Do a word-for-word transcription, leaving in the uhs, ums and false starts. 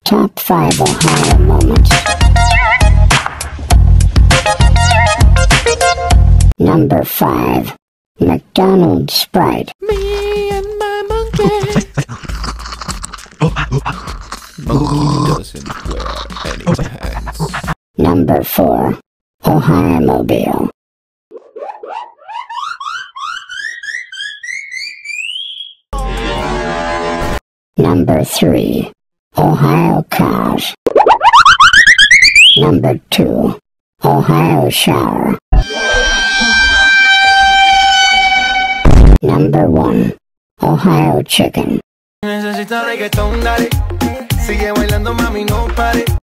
Top five Ohio moments. Number five. McDonald's Sprite. Me and my monkey. Monkey doesn't wear any pants. Number four. Ohio Mobile. Number three. Ohio Cows. Number two. Ohio Shower. Number one. Ohio Chicken. Necesita reggaetón, dale. Sigue bailando, mami, no pare.